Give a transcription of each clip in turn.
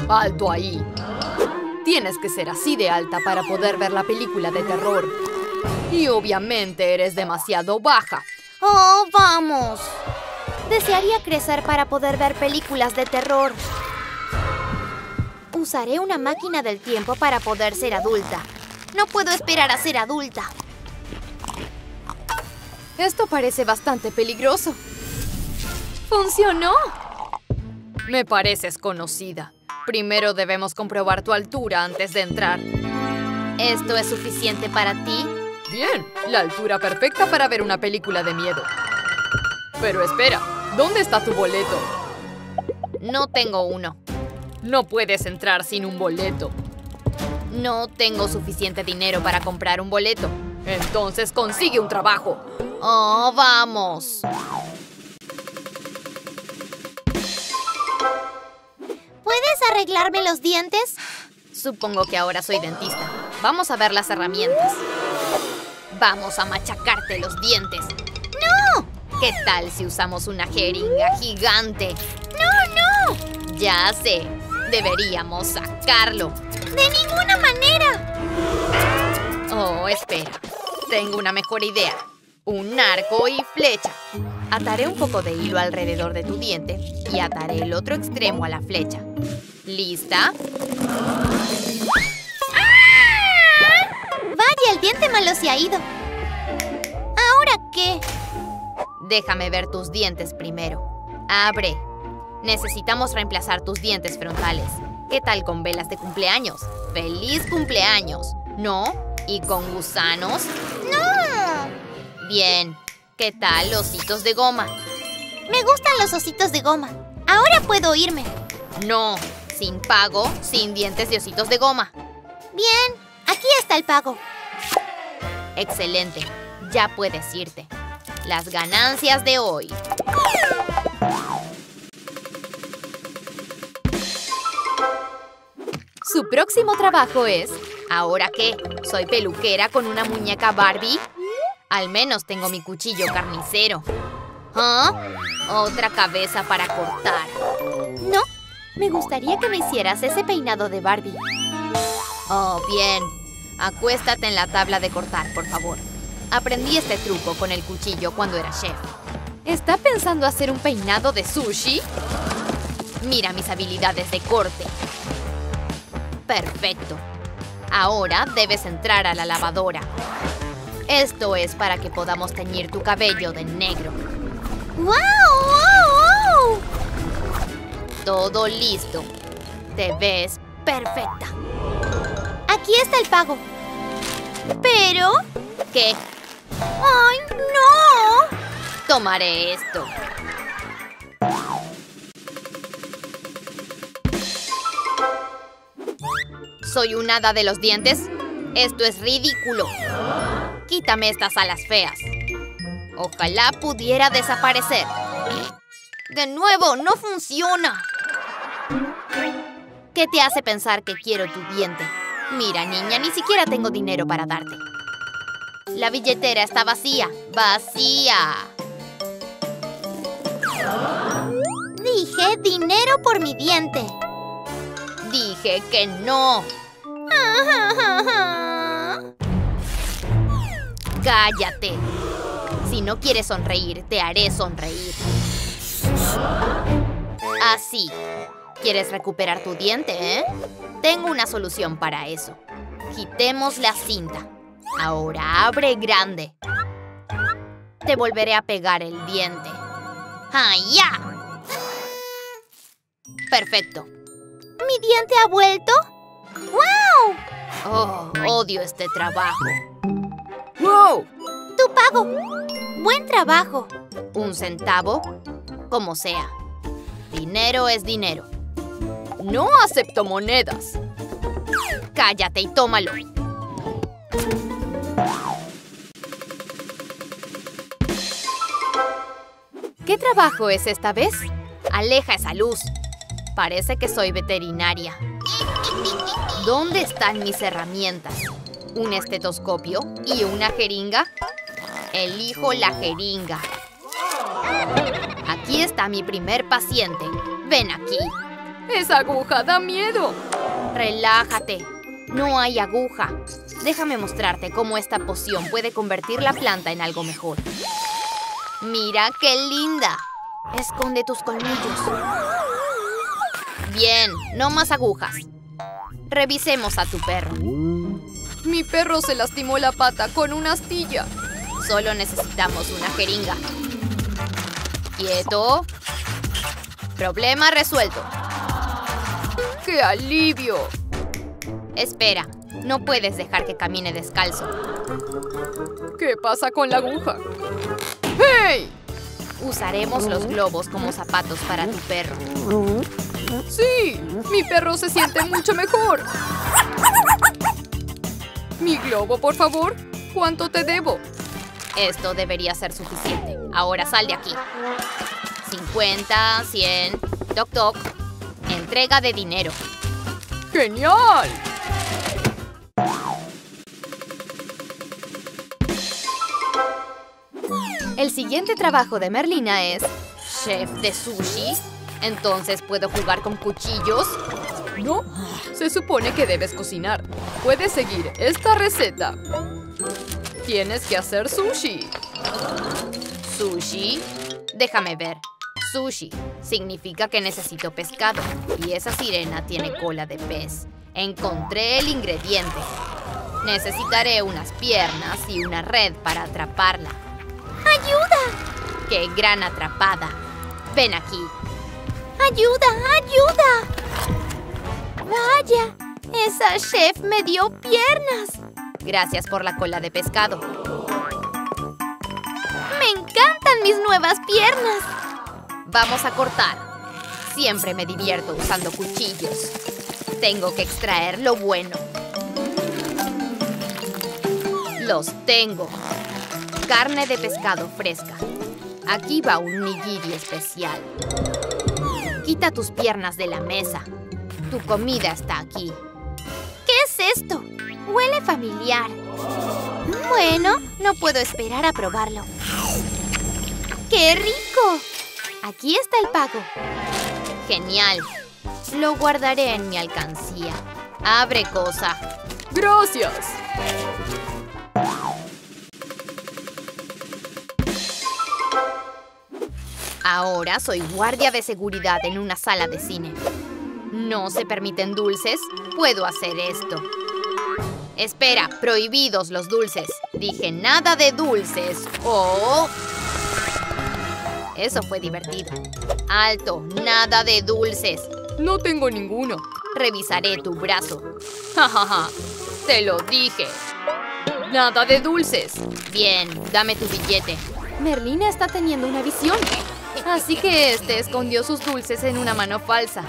¡Alto ahí! Tienes que ser así de alta para poder ver la película de terror. Y obviamente eres demasiado baja. ¡Oh, vamos! Desearía crecer para poder ver películas de terror. Usaré una máquina del tiempo para poder ser adulta. No puedo esperar a ser adulta. Esto parece bastante peligroso. ¡Funcionó! Me pareces conocida. Primero debemos comprobar tu altura antes de entrar. ¿Esto es suficiente para ti? Bien, la altura perfecta para ver una película de miedo. Pero espera, ¿dónde está tu boleto? No tengo uno. No puedes entrar sin un boleto. No tengo suficiente dinero para comprar un boleto. Entonces consigue un trabajo. ¡Oh, vamos! ¿Puedes arreglarme los dientes? Supongo que ahora soy dentista. Vamos a ver las herramientas. Vamos a machacarte los dientes. ¡No! ¿Qué tal si usamos una jeringa gigante? ¡No, no! Ya sé. Deberíamos sacarlo. ¡De ninguna manera! Oh, espera. Tengo una mejor idea. Un arco y flecha. Ataré un poco de hilo alrededor de tu diente y ataré el otro extremo a la flecha. ¿Lista? ¡Vaya, el diente malo se ha ido! ¿Ahora qué? Déjame ver tus dientes primero. ¡Abre! Necesitamos reemplazar tus dientes frontales. ¿Qué tal con velas de cumpleaños? ¡Feliz cumpleaños! ¿No? ¿Y con gusanos? ¡No! Bien. ¿Qué tal ositos de goma? Me gustan los ositos de goma. Ahora puedo irme. No. Sin pago, sin dientes de ositos de goma. Bien. Aquí está el pago. Excelente. Ya puedes irte. Las ganancias de hoy. Su próximo trabajo es... ¿Ahora qué? ¿Soy peluquera con una muñeca Barbie? Al menos tengo mi cuchillo carnicero. ¿Ah? Otra cabeza para cortar. No, me gustaría que me hicieras ese peinado de Barbie. Oh, bien. Acuéstate en la tabla de cortar, por favor. Aprendí este truco con el cuchillo cuando era chef. ¿Está pensando hacer un peinado de sushi? Mira mis habilidades de corte. Perfecto. Ahora debes entrar a la lavadora. Esto es para que podamos teñir tu cabello de negro. ¡Wow! ¡Wow! ¡Wow! Todo listo. Te ves perfecta. Aquí está el pago. ¿Pero? ¿Qué? ¡Ay, no! Tomaré esto. ¿Soy un hada de los dientes? Esto es ridículo. Quítame estas alas feas. Ojalá pudiera desaparecer. De nuevo, no funciona. ¿Qué te hace pensar que quiero tu diente? Mira, niña, ni siquiera tengo dinero para darte. La billetera está vacía. ¡Vacía! Dije dinero por mi diente. Dije que no. ¡Cállate! Si no quieres sonreír, te haré sonreír. Así. ¿Quieres recuperar tu diente, eh? Tengo una solución para eso. Quitemos la cinta. Ahora abre grande. Te volveré a pegar el diente. ¡Ah, ya! Perfecto. ¿Mi diente ha vuelto? ¡Wow! Oh, odio este trabajo. ¡Wow! ¡Tu pago! ¡Buen trabajo! ¿1 centavo? Como sea. Dinero es dinero. No acepto monedas. Cállate y tómalo. ¿Qué trabajo es esta vez? Aleja esa luz. Parece que soy veterinaria. ¿Dónde están mis herramientas? ¿Un estetoscopio y una jeringa? Elijo la jeringa. Aquí está mi primer paciente. Ven aquí. ¡Esa aguja da miedo! Relájate. No hay aguja. Déjame mostrarte cómo esta poción puede convertir la planta en algo mejor. ¡Mira qué linda! Esconde tus colmillos. Bien, no más agujas. Revisemos a tu perro. Mi perro se lastimó la pata con una astilla. Solo necesitamos una jeringa. ¡Quieto! Problema resuelto. ¡Qué alivio! Espera, no puedes dejar que camine descalzo. ¿Qué pasa con la aguja? ¡Hey! Usaremos los globos como zapatos para tu perro. ¡Sí! ¡Mi perro se siente mucho mejor! ¿Mi globo, por favor? ¿Cuánto te debo? Esto debería ser suficiente. Ahora sal de aquí. 50, 100... Toc, toc. Entrega de dinero. ¡Genial! El siguiente trabajo de Merlina es chef de sushi. ¿Entonces puedo jugar con cuchillos? No, se supone que debes cocinar. Puedes seguir esta receta. Tienes que hacer sushi. ¿Sushi? Déjame ver. Sushi significa que necesito pescado. Y esa sirena tiene cola de pez. Encontré el ingrediente. Necesitaré unas piernas y una red para atraparla. ¡Ayuda! ¡Qué gran atrapada! Ven aquí. ¡Ayuda! ¡Ayuda! ¡Vaya! ¡Esa chef me dio piernas! Gracias por la cola de pescado. ¡Me encantan mis nuevas piernas! Vamos a cortar. Siempre me divierto usando cuchillos. Tengo que extraer lo bueno. Los tengo. Carne de pescado fresca. Aquí va un nigiri especial. Quita tus piernas de la mesa. Tu comida está aquí. ¿Qué es esto? Huele familiar. Bueno, no puedo esperar a probarlo. ¡Qué rico! Aquí está el pago. Genial. Lo guardaré en mi alcancía. Abre cosa. ¡Gracias! Ahora soy guardia de seguridad en una sala de cine. ¿No se permiten dulces? Puedo hacer esto. Espera, prohibidos los dulces. Dije nada de dulces. ¡Oh! Eso fue divertido. Alto, nada de dulces. No tengo ninguno. Revisaré tu brazo. Ja, ja, ja. Te lo dije. Nada de dulces. Bien, dame tu billete. Merlina está teniendo una visión. Así que este escondió sus dulces en una mano falsa.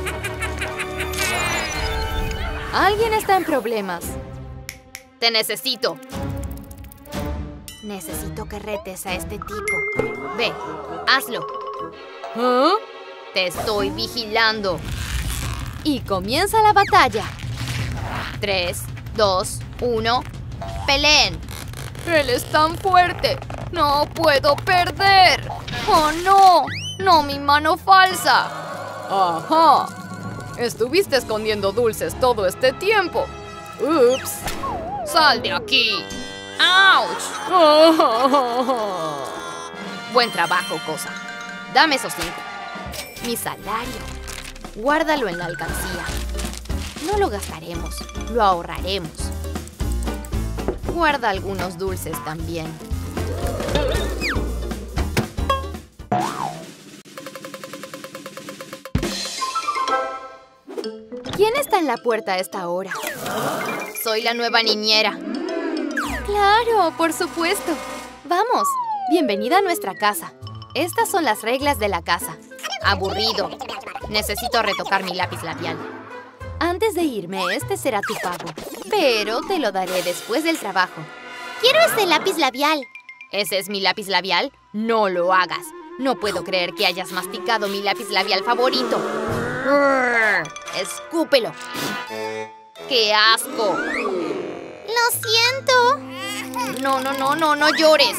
Alguien está en problemas. Te necesito. Necesito que retes a este tipo. Ve, hazlo. ¿Ah? Te estoy vigilando. Y comienza la batalla. 3, 2, 1. ¡Peleen! ¡Él es tan fuerte! ¡No puedo perder! ¡Oh, no! ¡No, mi mano falsa! ¡Ajá! Estuviste escondiendo dulces todo este tiempo. ¡Ups! ¡Sal de aquí! ¡Auch! Buen trabajo, cosa. Dame esos 5. Mi salario. Guárdalo en la alcancía. No lo gastaremos, lo ahorraremos. Guarda algunos dulces también. ¿Quién está en la puerta a esta hora? Soy la nueva niñera. Claro, por supuesto. Vamos, bienvenida a nuestra casa. Estas son las reglas de la casa. Aburrido. Necesito retocar mi lápiz labial. Antes de irme, este será tu pago. Pero te lo daré después del trabajo. ¡Quiero ese lápiz labial! ¿Ese es mi lápiz labial? No lo hagas. No puedo creer que hayas masticado mi lápiz labial favorito. ¡Escúpelo! ¡Qué asco! ¡Lo siento! No llores.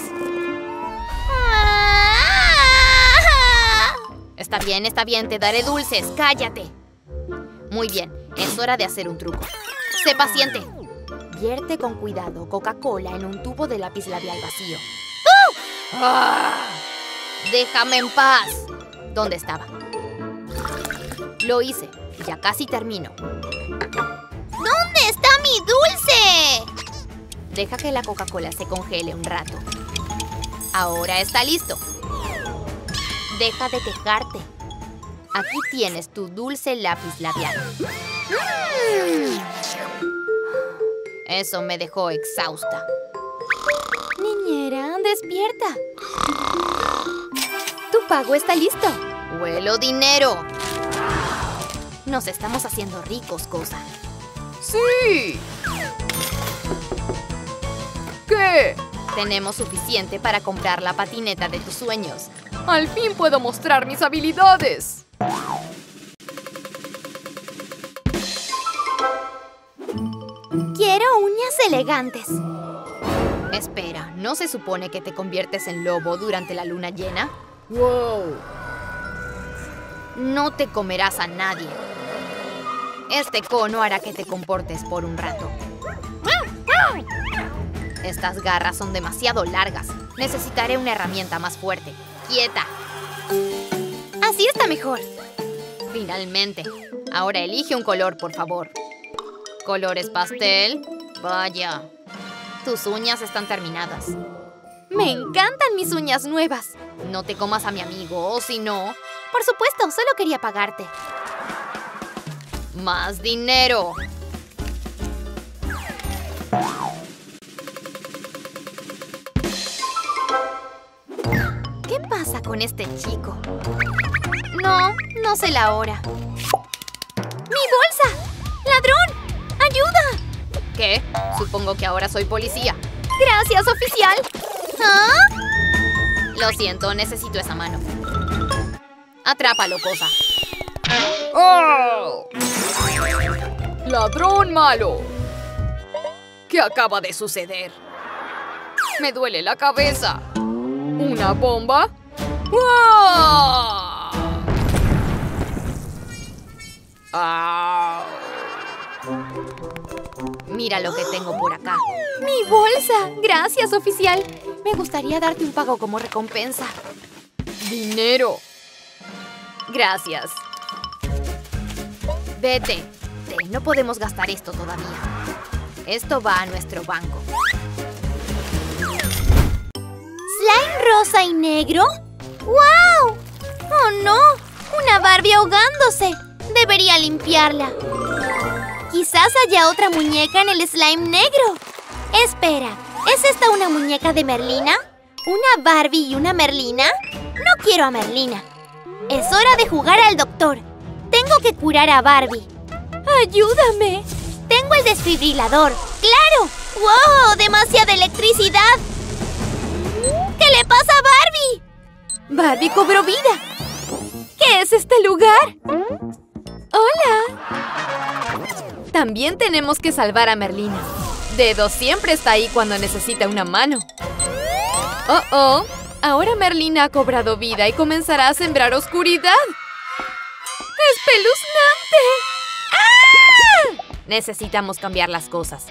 Está bien, te daré dulces. ¡Cállate! Muy bien, es hora de hacer un truco. ¡Sé paciente! Vierte con cuidado Coca-Cola en un tubo de lápiz labial vacío. ¡Ah! ¡Déjame en paz! ¿Dónde estaba? Lo hice. Ya casi termino. ¿Dónde está mi dulce? Deja que la Coca-Cola se congele un rato. Ahora está listo. Deja de quejarte. Aquí tienes tu dulce lápiz labial. Eso me dejó exhausta. Niñera, despierta. Tu pago está listo. ¡Huelo dinero! Nos estamos haciendo ricos, cosa. ¡Sí! ¿Qué? Tenemos suficiente para comprar la patineta de tus sueños. ¡Al fin puedo mostrar mis habilidades! Quiero uñas elegantes. Espera, ¿no se supone que te conviertes en lobo durante la luna llena? ¡Wow! No te comerás a nadie. Este cono hará que te comportes por un rato. Estas garras son demasiado largas. Necesitaré una herramienta más fuerte. ¡Quieta! Así está mejor. Finalmente. Ahora elige un color, por favor. ¿Colores pastel? Vaya. Tus uñas están terminadas. Me encantan mis uñas nuevas. No te comas a mi amigo, o si no... Por supuesto, solo quería pagarte. ¡Más dinero! ¿Qué pasa con este chico? No sé la hora. ¡Mi bolsa! ¡Ladrón! ¡Ayuda! ¿Qué? Supongo que ahora soy policía. ¡Gracias, oficial! ¿Ah? Lo siento, necesito esa mano. Atrápalo, cosa. ¡Oh! ¡Ladrón malo! ¿Qué acaba de suceder? Me duele la cabeza. ¿Una bomba? ¡Wow! ¡Ah! Mira lo que tengo por acá. ¡Mi bolsa! Gracias, oficial. Me gustaría darte un pago como recompensa. ¡Dinero! Gracias. Vete. No podemos gastar esto todavía. Esto va a nuestro banco. ¿Slime rosa y negro? ¡Wow! ¡Oh, no! ¡Una Barbie ahogándose! Debería limpiarla. Quizás haya otra muñeca en el slime negro. Espera, ¿es esta una muñeca de Merlina? ¿Una Barbie y una Merlina? No quiero a Merlina. Es hora de jugar al doctor. Tengo que curar a Barbie. ¡Ayúdame! Tengo el desfibrilador. ¡Claro! ¡Wow! ¡Demasiada electricidad! ¿Qué le pasa a Barbie? ¡Barbie cobró vida! ¿Qué es este lugar? ¡Hola! También tenemos que salvar a Merlina. Dedo siempre está ahí cuando necesita una mano. ¡Oh! Ahora Merlina ha cobrado vida y comenzará a sembrar oscuridad. ¡Espeluznante! ¡Ah! Necesitamos cambiar las cosas.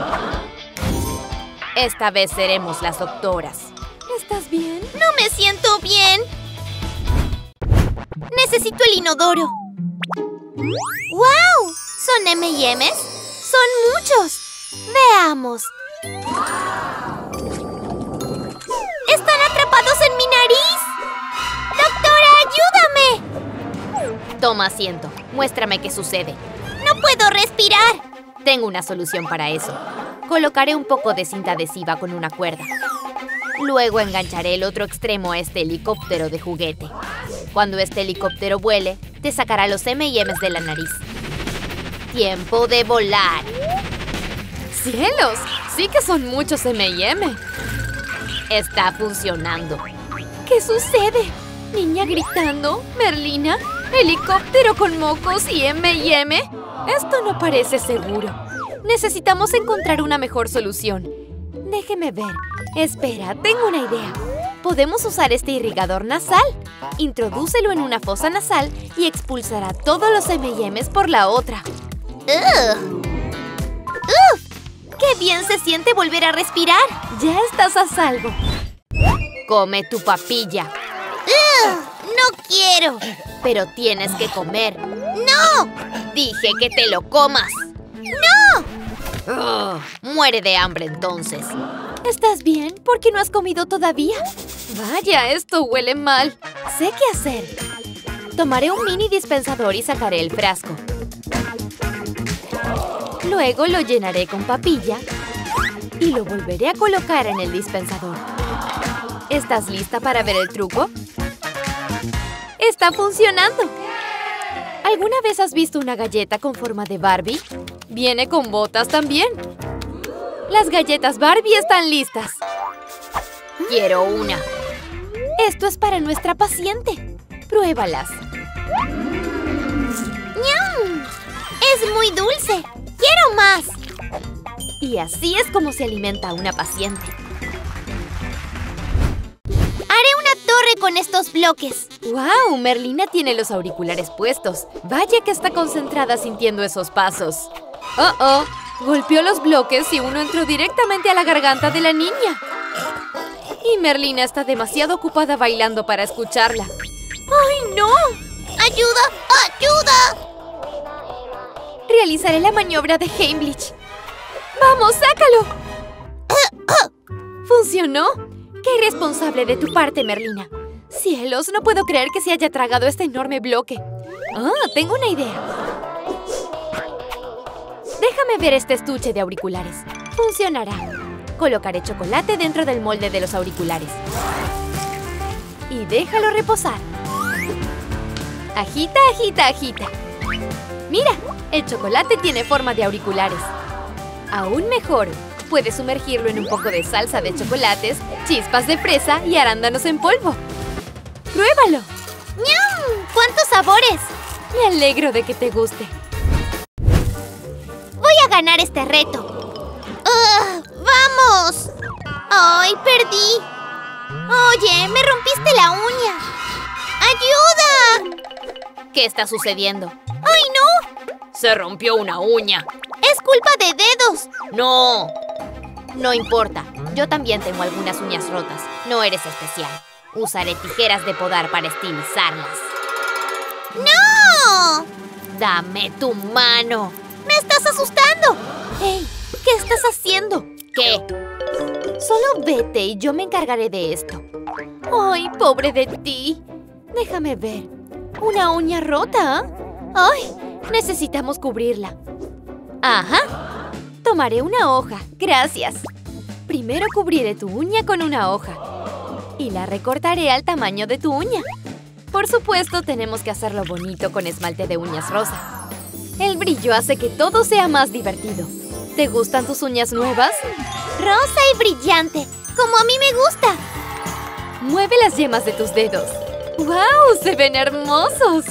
Esta vez seremos las doctoras. ¿Estás bien? No me siento bien. Necesito el inodoro. ¡Wow! ¿Son M&M's? ¡Son muchos! Veamos. ¡Están atrapados en mi nariz! ¡Doctora, ayúdame! Toma asiento. Muéstrame qué sucede. ¡No puedo respirar! Tengo una solución para eso. Colocaré un poco de cinta adhesiva con una cuerda. Luego engancharé el otro extremo a este helicóptero de juguete. Cuando este helicóptero vuele, te sacará los M&M's de la nariz. ¡Tiempo de volar! ¡Cielos! ¡Sí que son muchos M&M! Está funcionando. ¿Qué sucede? ¿Niña gritando? ¿Merlina? ¿Helicóptero con mocos y M&M? Esto no parece seguro. Necesitamos encontrar una mejor solución. Déjeme ver. Espera, tengo una idea. Podemos usar este irrigador nasal. Introdúcelo en una fosa nasal y expulsará todos los M&M's por la otra. ¡Uf! ¡Qué bien se siente volver a respirar! Ya estás a salvo. Come tu papilla. ¡No quiero! Pero tienes que comer. ¡No! Dije que te lo comas. ¡No! Muere de hambre entonces. ¿Estás bien? ¿Por qué no has comido todavía? Vaya, esto huele mal. Sé qué hacer. Tomaré un mini dispensador y sacaré el frasco. Luego lo llenaré con papilla y lo volveré a colocar en el dispensador. ¿Estás lista para ver el truco? ¡Está funcionando! ¿Alguna vez has visto una galleta con forma de Barbie? Viene con botas también. Las galletas Barbie están listas. Quiero una. Esto es para nuestra paciente. Pruébalas. ¡Ñam! ¡Es muy dulce! ¡Quiero más! Y así es como se alimenta una paciente. Haré una torre con estos bloques. ¡Wow! Merlina tiene los auriculares puestos. Vaya que está concentrada sintiendo esos pasos. ¡Oh! Golpeó los bloques y uno entró directamente a la garganta de la niña. Y Merlina está demasiado ocupada bailando para escucharla. ¡Ay, no! ¡Ayuda! ¡Ayuda! Realizaré la maniobra de Heimlich. ¡Vamos, sácalo! ¿Funcionó? ¡Qué irresponsable de tu parte, Merlina! ¡Cielos! No puedo creer que se haya tragado este enorme bloque. Tengo una idea. Déjame ver este estuche de auriculares. Funcionará. Colocaré chocolate dentro del molde de los auriculares. Y déjalo reposar. Agita, agita, agita. ¡Mira! El chocolate tiene forma de auriculares. Aún mejor, puedes sumergirlo en un poco de salsa de chocolates, chispas de fresa y arándanos en polvo. ¡Pruébalo! ¡Ñam! ¡Cuántos sabores! Me alegro de que te guste. Voy a ganar este reto. ¡Vamos! ¡Ay, perdí! Oye, me rompiste la uña. ¡Ayuda! ¿Qué está sucediendo? ¡Ay, no! Se rompió una uña. ¡Es culpa de dedos! ¡No! No importa. Yo también tengo algunas uñas rotas. No eres especial. Usaré tijeras de podar para estilizarlas. ¡No! ¡Dame tu mano! ¡Me estás asustando! ¡Hey! ¿Qué estás haciendo? ¿Qué? Solo vete y yo me encargaré de esto. ¡Ay, pobre de ti! Déjame ver. ¿Una uña rota? ¡Ay! Necesitamos cubrirla. ¡Ajá! Tomaré una hoja. Gracias. Primero cubriré tu uña con una hoja. Y la recortaré al tamaño de tu uña. Por supuesto, tenemos que hacerlo bonito con esmalte de uñas rosa. El brillo hace que todo sea más divertido. ¿Te gustan tus uñas nuevas? Rosa y brillante, como a mí me gusta. Mueve las yemas de tus dedos. ¡Wow! ¡Se ven hermosos!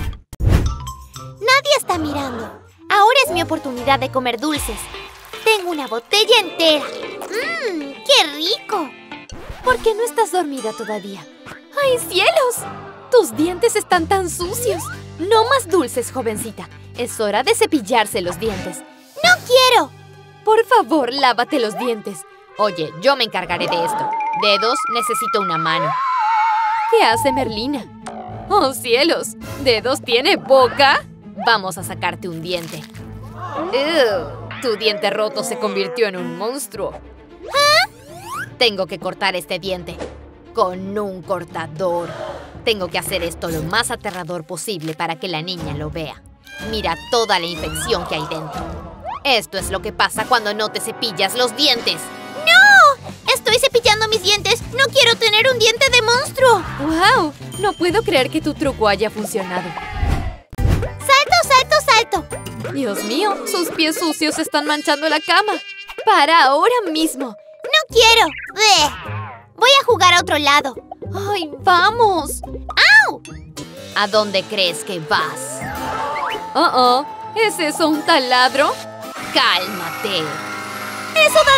Nadie está mirando. Ahora es mi oportunidad de comer dulces. Tengo una botella entera. ¡Qué rico! ¿Por qué no estás dormida todavía? ¡Ay, cielos! ¡Tus dientes están tan sucios! No más dulces, jovencita. Es hora de cepillarse los dientes. ¡No quiero! Por favor, lávate los dientes. Oye, yo me encargaré de esto. Dedos, necesito una mano. ¿Qué hace Merlina? ¡Oh, cielos! ¿Dedos tiene boca? Vamos a sacarte un diente. Tu diente roto se convirtió en un monstruo. Tengo que cortar este diente. Con un cortador. Tengo que hacer esto lo más aterrador posible para que la niña lo vea. Mira toda la infección que hay dentro. Esto es lo que pasa cuando no te cepillas los dientes. ¡No! ¡Estoy cepillando mis dientes! ¡No quiero tener un diente de monstruo! ¡Wow! No puedo creer que tu truco haya funcionado. ¡Salto, salto, salto! Dios mío, sus pies sucios están manchando la cama. ¡Para ahora mismo! ¡No quiero! ¡Bleh! Voy a jugar a otro lado. ¡Ay, vamos! ¡Au! ¿A dónde crees que vas? ¿Es eso un taladro? ¡Cálmate! ¡Eso da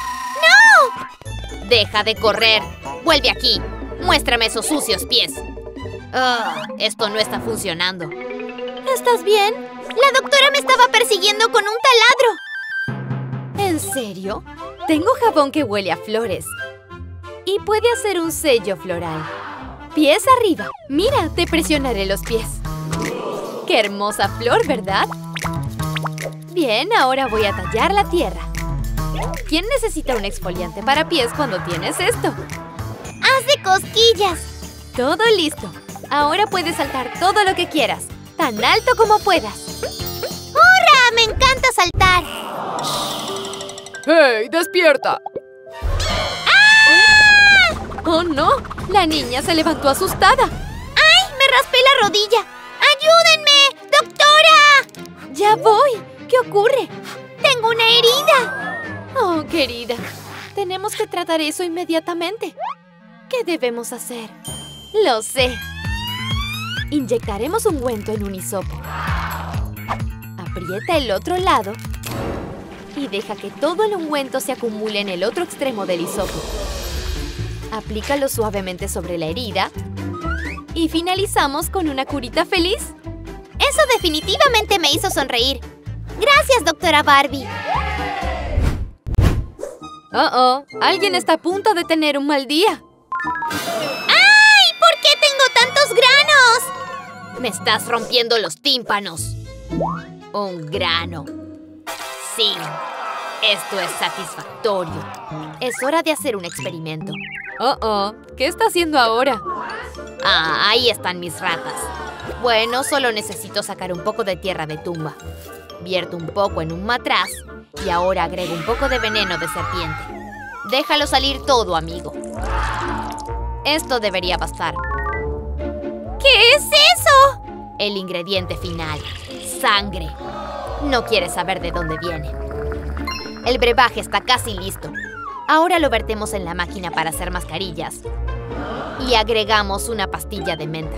miedo! ¡No! ¡Deja de correr! ¡Vuelve aquí! ¡Muéstrame esos sucios pies! Esto no está funcionando. ¿Estás bien? La doctora me estaba persiguiendo con un taladro. ¿En serio? Tengo jabón que huele a flores. Y puede hacer un sello floral. Pies arriba. Mira, te presionaré los pies. ¡Qué hermosa flor!, ¿verdad? Bien, ahora voy a tallar la tierra. ¿Quién necesita un exfoliante para pies cuando tienes esto? ¡Haz de cosquillas! Todo listo. Ahora puedes saltar todo lo que quieras, tan alto como puedas. ¡Hurra! ¡Me encanta saltar! ¡Hey, despierta! ¡Ah! ¡Oh, no! La niña se levantó asustada. ¡Ay! ¡Me raspé la rodilla! ¡Ayúdenme! ¡Doctora! ¡Ya voy! ¿Qué ocurre? ¡Tengo una herida! Oh, querida. Tenemos que tratar eso inmediatamente. ¿Qué debemos hacer? Lo sé. Inyectaremos ungüento en un hisopo. Aprieta el otro lado y deja que todo el ungüento se acumule en el otro extremo del hisopo. Aplícalo suavemente sobre la herida y finalizamos con una curita feliz. Eso definitivamente me hizo sonreír. Gracias, doctora Barbie. Alguien está a punto de tener un mal día. ¡Ay! ¿Por qué tengo tantos granos? Me estás rompiendo los tímpanos. Un grano. Sí, esto es satisfactorio. Es hora de hacer un experimento. ¿Qué está haciendo ahora? Ahí están mis ratas. Bueno, solo necesito sacar un poco de tierra de tumba. Vierto un poco en un matraz y ahora agrego un poco de veneno de serpiente. Déjalo salir todo, amigo. Esto debería bastar. ¿Qué es eso? El ingrediente final. Sangre. No quieres saber de dónde viene. El brebaje está casi listo. Ahora lo vertemos en la máquina para hacer mascarillas. Y agregamos una pastilla de menta.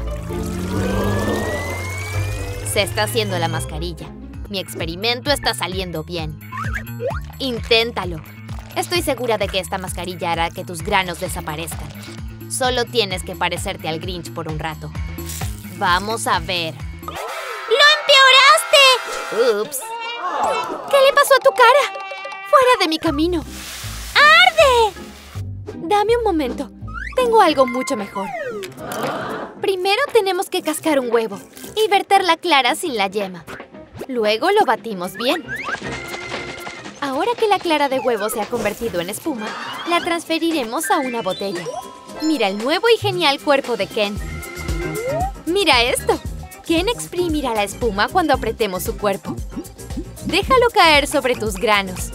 Se está haciendo la mascarilla. Mi experimento está saliendo bien. Inténtalo. Estoy segura de que esta mascarilla hará que tus granos desaparezcan. Solo tienes que parecerte al Grinch por un rato. Vamos a ver. ¡Lo empeoraste! ¡Ups! ¿Qué le pasó a tu cara? ¡Fuera de mi camino! ¡Arde! Dame un momento. Tengo algo mucho mejor. Primero tenemos que cascar un huevo y verter la clara sin la yema. Luego lo batimos bien. Ahora que la clara de huevo se ha convertido en espuma, la transferiremos a una botella. Mira el nuevo y genial cuerpo de Ken. ¡Mira esto! Ken exprimirá la espuma cuando apretemos su cuerpo. Déjalo caer sobre tus granos.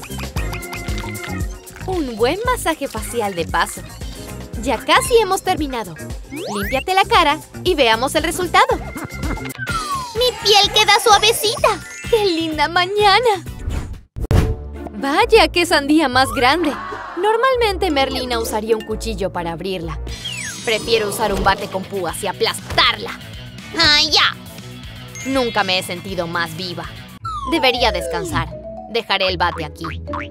Un buen masaje facial de paso. Ya casi hemos terminado. Límpiate la cara y veamos el resultado. ¡Mi piel queda suavecita! ¡Qué linda mañana! ¡Vaya, qué sandía más grande! Normalmente Merlina usaría un cuchillo para abrirla. Prefiero usar un bate con púas y aplastarla. ¡Ay, ya! Nunca me he sentido más viva. Debería descansar. Dejaré el bate aquí.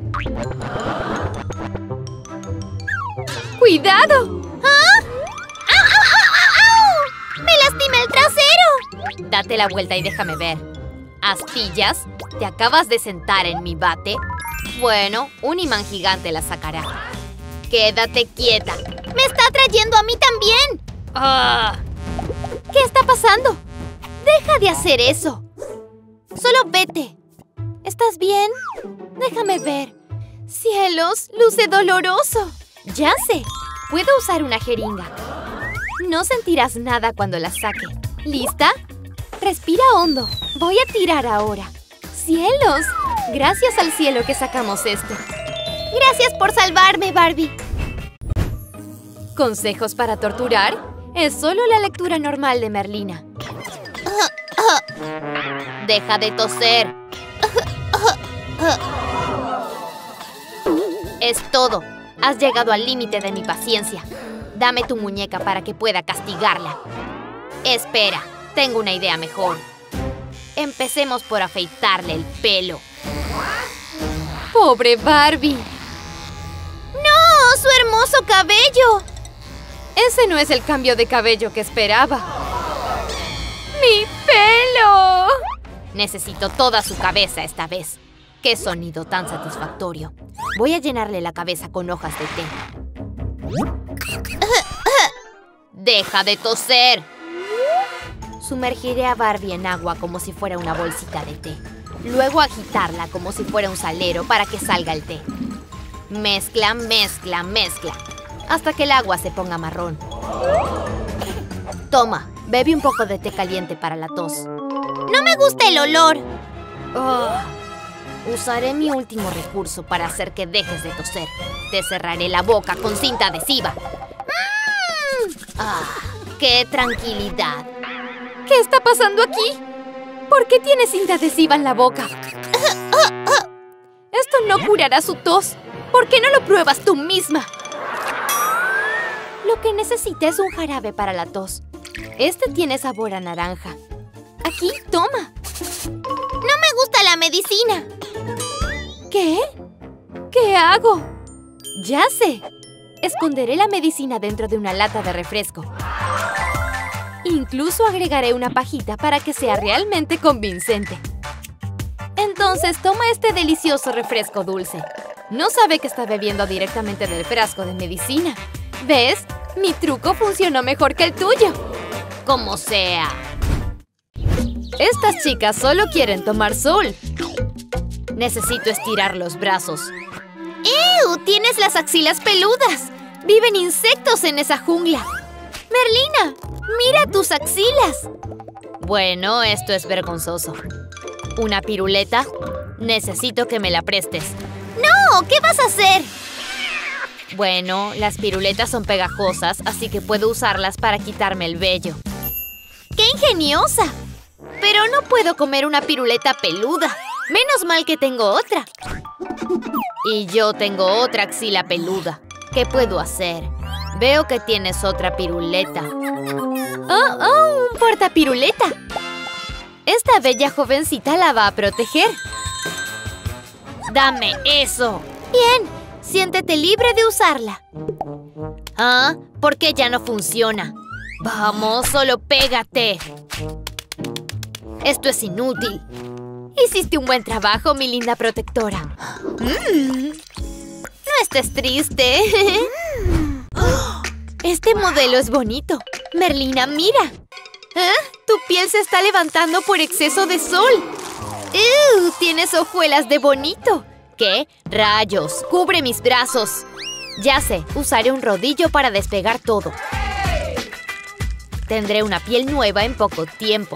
¡Cuidado! ¿Ah? ¡Au, au, au, au! ¡Me lastimé el trasero! Date la vuelta y déjame ver. ¿Astillas? ¿Te acabas de sentar en mi bate? Bueno, un imán gigante la sacará. ¡Quédate quieta! ¡Me está atrayendo a mí también! ¡Ah! ¿Qué está pasando? ¡Deja de hacer eso! Solo vete. ¿Estás bien? Déjame ver. ¡Cielos! ¡Luce doloroso! ¡Ya sé! Puedo usar una jeringa. No sentirás nada cuando la saque. ¿Lista? Respira hondo. Voy a tirar ahora. ¡Cielos! Gracias al cielo que sacamos esto. Gracias por salvarme, Barbie. ¿Consejos para torturar? Es solo la lectura normal de Merlina. Deja de toser. Es todo. Has llegado al límite de mi paciencia. Dame tu muñeca para que pueda castigarla. Espera, tengo una idea mejor. Empecemos por afeitarle el pelo. ¡Pobre Barbie! ¡No! ¡Su hermoso cabello! Ese no es el cambio de cabello que esperaba. ¡Mi pelo! Necesito toda su cabeza esta vez. ¡Qué sonido tan satisfactorio! Voy a llenarle la cabeza con hojas de té. ¡Deja de toser! Sumergiré a Barbie en agua como si fuera una bolsita de té. Luego agitarla como si fuera un salero para que salga el té. Mezcla, mezcla, mezcla, hasta que el agua se ponga marrón. Toma, bebe un poco de té caliente para la tos. No me gusta el olor. Usaré mi último recurso para hacer que dejes de toser. Te cerraré la boca con cinta adhesiva. ¡Qué tranquilidad! ¿Qué está pasando aquí? ¿Por qué tiene cinta adhesiva en la boca? Esto no curará su tos. ¿Por qué no lo pruebas tú misma? Lo que necesita es un jarabe para la tos. Este tiene sabor a naranja. Aquí, toma. No me gusta la medicina. ¿Qué? ¿Qué hago? Ya sé. Esconderé la medicina dentro de una lata de refresco. Incluso agregaré una pajita para que sea realmente convincente. Entonces toma este delicioso refresco dulce. No sabe que está bebiendo directamente del frasco de medicina. ¿Ves? Mi truco funcionó mejor que el tuyo. Como sea. Estas chicas solo quieren tomar sol. Necesito estirar los brazos. ¡Ew! Tienes las axilas peludas. Viven insectos en esa jungla. Merlina, mira tus axilas. Bueno, esto es vergonzoso. ¿Una piruleta? Necesito que me la prestes. ¡No! ¿Qué vas a hacer? Bueno, las piruletas son pegajosas, así que puedo usarlas para quitarme el vello. ¡Qué ingeniosa! Pero no puedo comer una piruleta peluda. Menos mal que tengo otra. Y yo tengo otra axila peluda. ¿Qué puedo hacer? Veo que tienes otra piruleta. ¡Oh, un portapiruleta! Esta bella jovencita la va a proteger. ¡Dame eso! Bien, siéntete libre de usarla. ¿Ah? ¿Por qué ya no funciona? Vamos, solo pégate. Esto es inútil. Hiciste un buen trabajo, mi linda protectora. No estés triste. Este modelo es bonito. Merlina, mira. Tu piel se está levantando por exceso de sol. Tienes hojuelas de bonito. ¿Qué? ¡Rayos! ¡Cubre mis brazos! Ya sé, usaré un rodillo para despegar todo. Tendré una piel nueva en poco tiempo.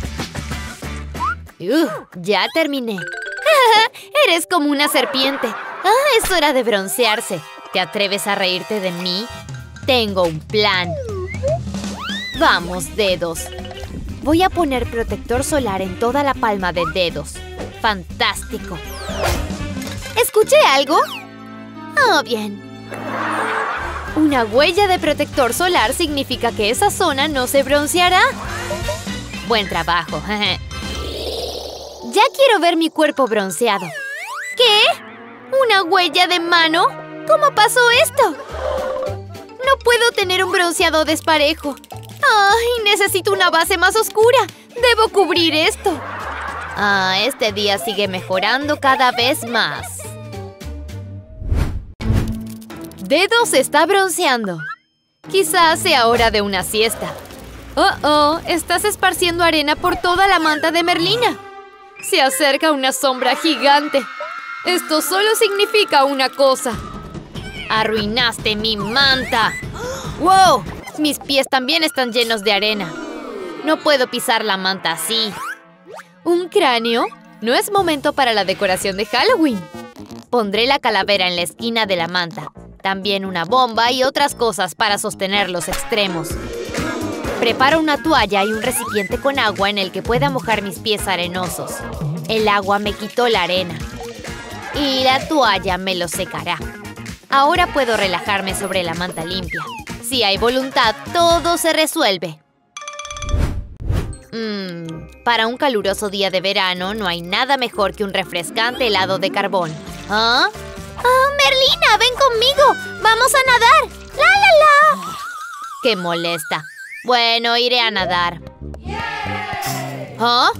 Ya terminé. Eres como una serpiente. Es hora de broncearse. ¿Te atreves a reírte de mí? Tengo un plan. Vamos, dedos. Voy a poner protector solar en toda la palma de dedos. ¡Fantástico! ¿Escuché algo? Bien. Una huella de protector solar significa que esa zona no se bronceará. Buen trabajo. Ya quiero ver mi cuerpo bronceado. ¿Qué? ¿Una huella de mano? ¿Cómo pasó esto? No puedo tener un bronceado desparejo. ¡Ay! Necesito una base más oscura. Debo cubrir esto. Este día sigue mejorando cada vez más. Dedos está bronceando. Quizás sea hora de una siesta. Estás esparciendo arena por toda la manta de Merlina. Se acerca una sombra gigante. Esto solo significa una cosa. ¡Arruinaste mi manta! ¡Wow! Mis pies también están llenos de arena. No puedo pisar la manta así. ¿Un cráneo? No es momento para la decoración de Halloween. Pondré la calavera en la esquina de la manta. También una bomba y otras cosas para sostener los extremos. Preparo una toalla y un recipiente con agua en el que pueda mojar mis pies arenosos. El agua me quitó la arena. Y la toalla me lo secará. Ahora puedo relajarme sobre la manta limpia. Si hay voluntad, todo se resuelve. Para un caluroso día de verano, no hay nada mejor que un refrescante helado de carbón. Merlina, ven conmigo. ¡Vamos a nadar! ¡La! ¡Qué molesta! Bueno, iré a nadar. ¿Ah?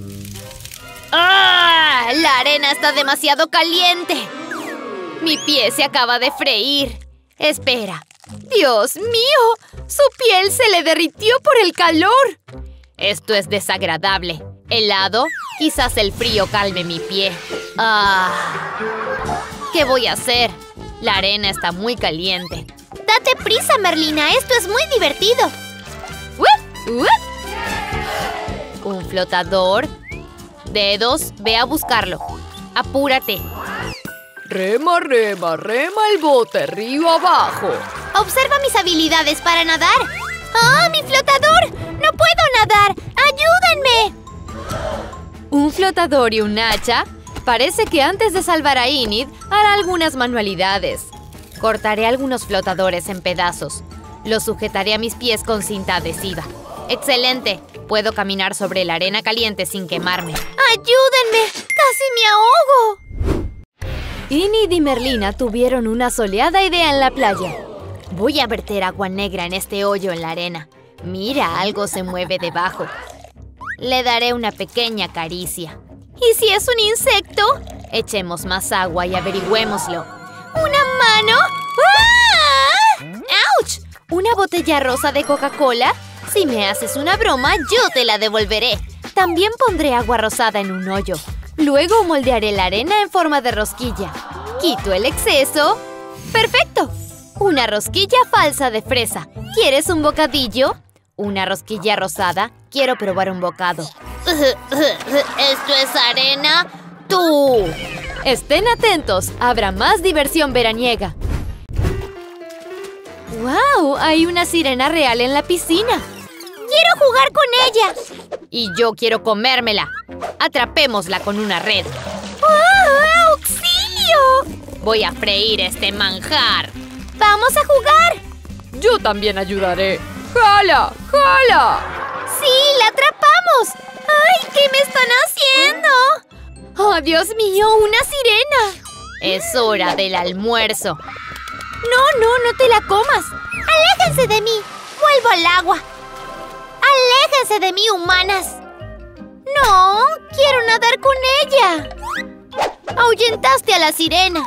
¡Ah! La arena está demasiado caliente. Mi pie se acaba de freír. Espera. ¡Dios mío! ¡Su piel se le derritió por el calor! Esto es desagradable. ¿Helado? Quizás el frío calme mi pie. ¡Ah! ¿Qué voy a hacer? La arena está muy caliente. Date prisa, Merlina. Esto es muy divertido. ¡Wup! ¡Wup! ¿Un flotador? Dedos, ve a buscarlo. ¡Apúrate! Rema, rema, rema el bote río abajo. Observa mis habilidades para nadar. ¡Ah, mi flotador! ¡No puedo nadar! ¡Ayúdenme! ¿Un flotador y un hacha? Parece que antes de salvar a Enid, hará algunas manualidades. Cortaré algunos flotadores en pedazos. Los sujetaré a mis pies con cinta adhesiva. ¡Excelente! Puedo caminar sobre la arena caliente sin quemarme. ¡Ayúdenme! ¡Casi me ahogo! Enid y Merlina tuvieron una soleada idea en la playa. Voy a verter agua negra en este hoyo en la arena. Mira, algo se mueve debajo. Le daré una pequeña caricia. ¿Y si es un insecto? Echemos más agua y averigüémoslo. ¿Una mano? ¡Ah! ¡Auch! ¿Una botella rosa de Coca-Cola? Si me haces una broma, yo te la devolveré. También pondré agua rosada en un hoyo. Luego moldearé la arena en forma de rosquilla. Quito el exceso. ¡Perfecto! Una rosquilla falsa de fresa. ¿Quieres un bocadillo? Una rosquilla rosada. Quiero probar un bocado. ¿Esto es arena? ¡Tú! Estén atentos. Habrá más diversión veraniega. ¡Wow! Hay una sirena real en la piscina. ¡Quiero jugar con ella! Y yo quiero comérmela. Atrapémosla con una red. ¡Oh, auxilio! Voy a freír este manjar. ¡Vamos a jugar! Yo también ayudaré. ¡Jala! ¡Jala! ¡Sí! ¡La atrapamos! ¡Ay! ¿Qué me están haciendo? ¡Oh, Dios mío! ¡Una sirena! Es hora del almuerzo. No te la comas. ¡Aléjense de mí! ¡Vuelvo al agua! ¡Aléjense de mí, humanas! ¡No! ¡Quiero nadar con ella! ¡Ahuyentaste a la sirena!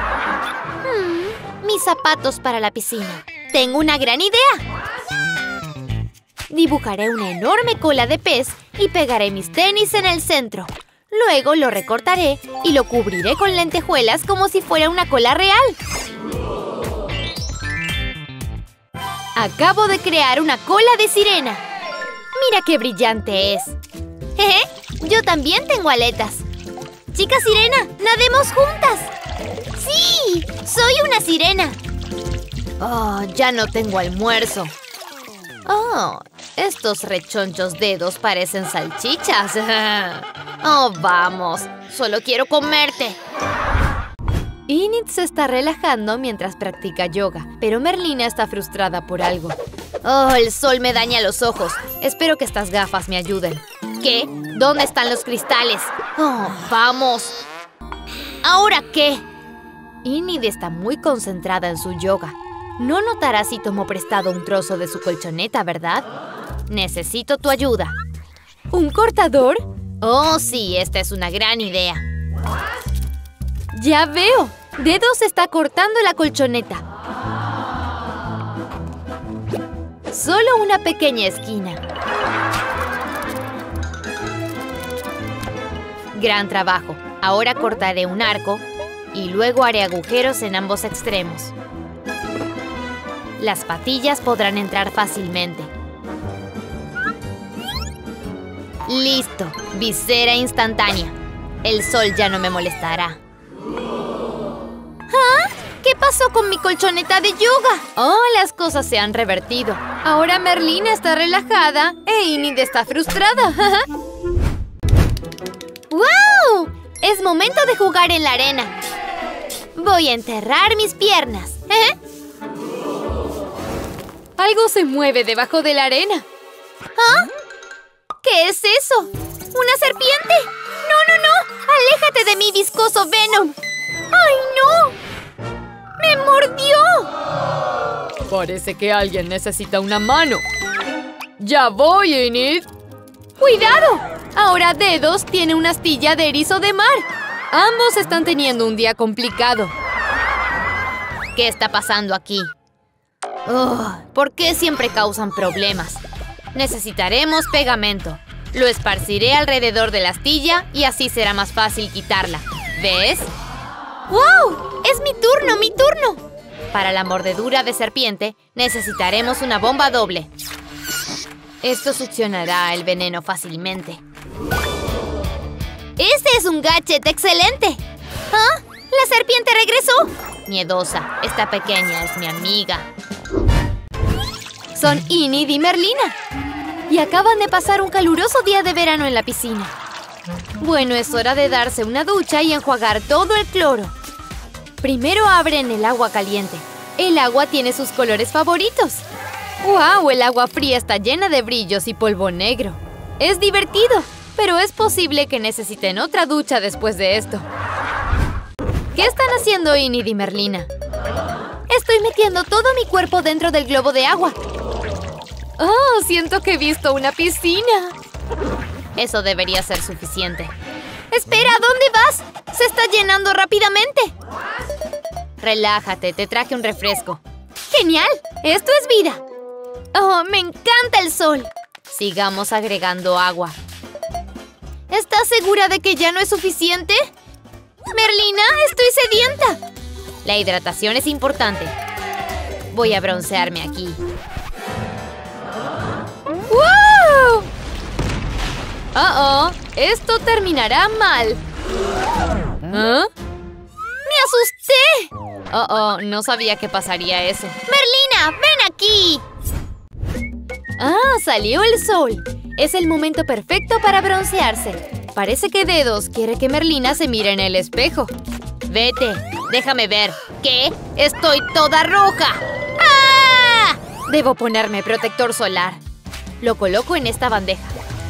Mis zapatos para la piscina. Tengo una gran idea. Dibujaré una enorme cola de pez y pegaré mis tenis en el centro. Luego lo recortaré y lo cubriré con lentejuelas como si fuera una cola real. Acabo de crear una cola de sirena. ¡Mira qué brillante es! Jeje, yo también tengo aletas. Chica sirena, nademos juntas. ¡Sí! ¡Soy una sirena! Oh, ya no tengo almuerzo. Oh, estos rechonchos dedos parecen salchichas. Oh, vamos. Solo quiero comerte. Enid se está relajando mientras practica yoga, pero Merlina está frustrada por algo. Oh, el sol me daña los ojos. Espero que estas gafas me ayuden. ¿Qué? ¿Dónde están los cristales? Oh, vamos. ¿Ahora qué? Enid está muy concentrada en su yoga. No notará si tomó prestado un trozo de su colchoneta, ¿verdad? Necesito tu ayuda. ¿Un cortador? Oh, sí, esta es una gran idea. ¡Ya veo! Dedos está cortando la colchoneta. Solo una pequeña esquina. Gran trabajo. Ahora cortaré un arco y luego haré agujeros en ambos extremos. Las patillas podrán entrar fácilmente. ¡Listo! Visera instantánea. El sol ya no me molestará. ¿Ah? ¿Qué pasó con mi colchoneta de yoga? Oh, las cosas se han revertido. Ahora Merlina está relajada e Enid está frustrada. ¡Wow! Es momento de jugar en la arena. Voy a enterrar mis piernas. Algo se mueve debajo de la arena. ¿Ah? ¿Qué es eso? ¿Una serpiente? ¡No! ¡Aléjate de mi viscoso Venom! ¡Ay, no! ¡Me mordió! Parece que alguien necesita una mano. ¡Ya voy, Enid! ¡Cuidado! Ahora Dedos tiene una astilla de erizo de mar. Ambos están teniendo un día complicado. ¿Qué está pasando aquí? ¿Por qué siempre causan problemas? Necesitaremos pegamento. Lo esparciré alrededor de la astilla y así será más fácil quitarla. ¿Ves? ¡Wow! ¡Es mi turno, mi turno! Para la mordedura de serpiente, necesitaremos una bomba doble. Esto succionará el veneno fácilmente. ¡Ese es un gadget excelente! ¿Ah? ¡La serpiente regresó! Miedosa, esta pequeña es mi amiga. Son Enid y Merlina. Y acaban de pasar un caluroso día de verano en la piscina. Bueno, es hora de darse una ducha y enjuagar todo el cloro. Primero abren el agua caliente. El agua tiene sus colores favoritos. ¡Wow! El agua fría está llena de brillos y polvo negro. Es divertido, pero es posible que necesiten otra ducha después de esto. ¿Qué están haciendo Enid y Merlina? Estoy metiendo todo mi cuerpo dentro del globo de agua. ¡Oh! Siento que he visto una piscina. Eso debería ser suficiente. ¡Espera! ¿Dónde vas? ¡Se está llenando rápidamente! Relájate, te traje un refresco. ¡Genial! ¡Esto es vida! ¡Oh, me encanta el sol! Sigamos agregando agua. ¿Estás segura de que ya no es suficiente? ¡Merlina, estoy sedienta! La hidratación es importante. Voy a broncearme aquí. ¡Wow! ¡Oh! Esto terminará mal. ¿Ah? ¡Me asusté! ¡Oh! No sabía que pasaría eso. ¡Merlina, ven aquí! ¡Ah! Salió el sol. Es el momento perfecto para broncearse. Parece que Dedos quiere que Merlina se mire en el espejo. Vete, déjame ver. ¿Qué? ¡Estoy toda roja! ¡Ah! Debo ponerme protector solar. Lo coloco en esta bandeja.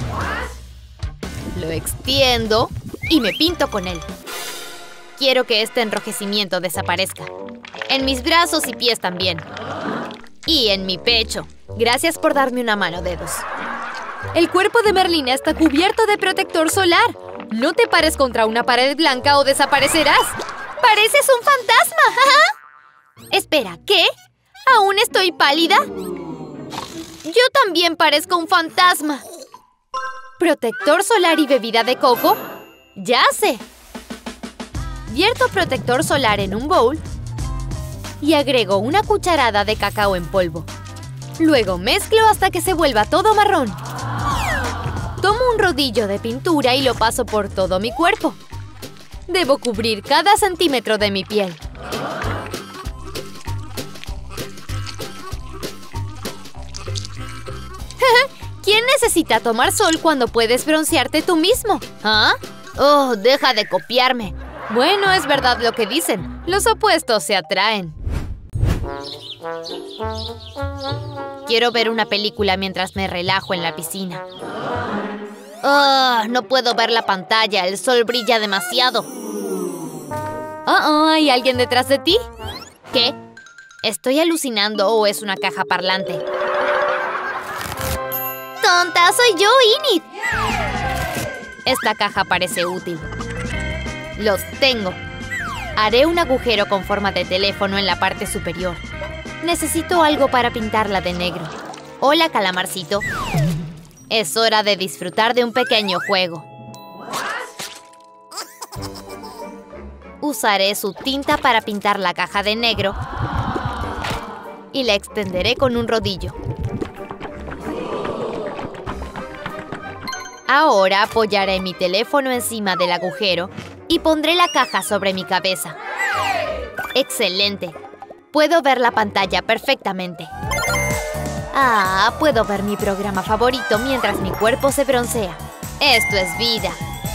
Lo extiendo y me pinto con él. Quiero que este enrojecimiento desaparezca. En mis brazos y pies también. Y en mi pecho. Gracias por darme una mano, Dedos. El cuerpo de Merlina está cubierto de protector solar. No te pares contra una pared blanca o desaparecerás. ¡Pareces un fantasma! Espera, ¿qué? ¿Aún estoy pálida? Yo también parezco un fantasma. ¿Protector solar y bebida de coco? ¡Ya sé! Vierto protector solar en un bowl y agrego una cucharada de cacao en polvo. Luego mezclo hasta que se vuelva todo marrón. Tomo un rodillo de pintura y lo paso por todo mi cuerpo. Debo cubrir cada centímetro de mi piel. ¿Quién necesita tomar sol cuando puedes broncearte tú mismo? ¿Ah? ¡Oh, deja de copiarme! Bueno, es verdad lo que dicen. Los opuestos se atraen. Quiero ver una película mientras me relajo en la piscina. No puedo ver la pantalla. El sol brilla demasiado. ¿Hay alguien detrás de ti? ¿Qué? ¿Estoy alucinando o es una caja parlante? ¡Tonta! ¡Soy yo, Enid! Esta caja parece útil. ¡Lo tengo! Haré un agujero con forma de teléfono en la parte superior. Necesito algo para pintarla de negro. Hola, calamarcito. Es hora de disfrutar de un pequeño juego. Usaré su tinta para pintar la caja de negro y la extenderé con un rodillo. Ahora apoyaré mi teléfono encima del agujero y pondré la caja sobre mi cabeza. ¡Excelente! Puedo ver la pantalla perfectamente. Puedo ver mi programa favorito mientras mi cuerpo se broncea. ¡Esto es vida!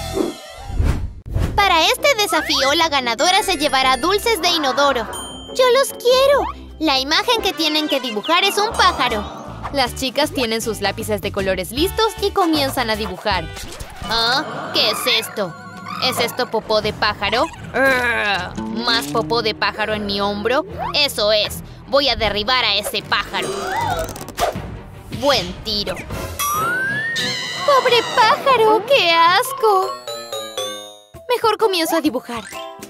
Para este desafío, la ganadora se llevará dulces de inodoro. ¡Yo los quiero! La imagen que tienen que dibujar es un pájaro. Las chicas tienen sus lápices de colores listos y comienzan a dibujar. ¿Qué es esto? ¿Es esto popó de pájaro? ¿Más popó de pájaro en mi hombro? Eso es. Voy a derribar a ese pájaro. Buen tiro. ¡Pobre pájaro! ¡Qué asco! Mejor comienzo a dibujar.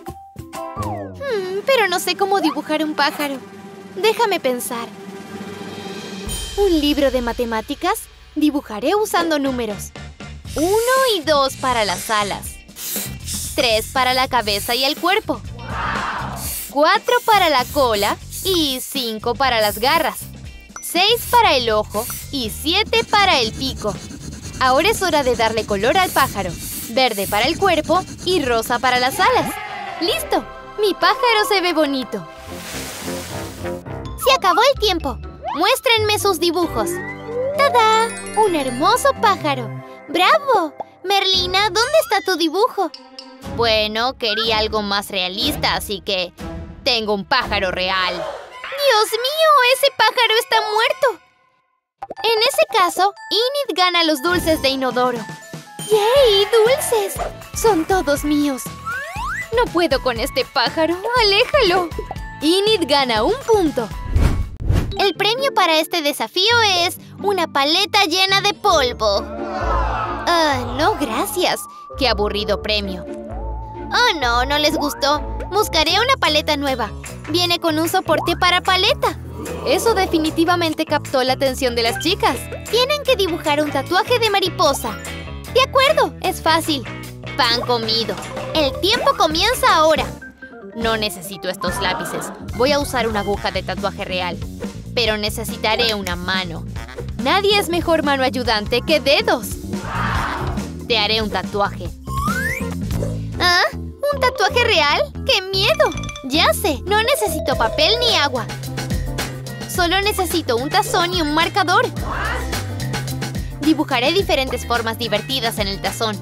Pero no sé cómo dibujar un pájaro. Déjame pensar. ¿Un libro de matemáticas? Dibujaré usando números. 1 y 2 para las alas. 3 para la cabeza y el cuerpo. 4 para la cola y 5 para las garras. 6 para el ojo y 7 para el pico. Ahora es hora de darle color al pájaro. Verde para el cuerpo y rosa para las alas. ¡Listo! ¡Mi pájaro se ve bonito! ¡Se acabó el tiempo! ¡Muéstrenme sus dibujos! ¡Tada! ¡Un hermoso pájaro! ¡Bravo! Merlina, ¿dónde está tu dibujo? Bueno, quería algo más realista, así que tengo un pájaro real. ¡Dios mío! ¡Ese pájaro está muerto! En ese caso, Enid gana los dulces de inodoro. ¡Yay! ¡Dulces! Son todos míos. No puedo con este pájaro. ¡Aléjalo! Enid gana 1 punto. El premio para este desafío es una paleta llena de polvo. No, gracias. ¡Qué aburrido premio! Oh, no, no les gustó. Buscaré una paleta nueva. Viene con un soporte para paleta. Eso definitivamente captó la atención de las chicas. Tienen que dibujar un tatuaje de mariposa. De acuerdo, es fácil. Pan comido. El tiempo comienza ahora. No necesito estos lápices. Voy a usar una aguja de tatuaje real. Pero necesitaré una mano. Nadie es mejor mano ayudante que dedos. Te haré un tatuaje. ¿Ah? ¿Un tatuaje real? ¡Qué miedo! Ya sé, no necesito papel ni agua. Solo necesito un tazón y un marcador. Dibujaré diferentes formas divertidas en el tazón.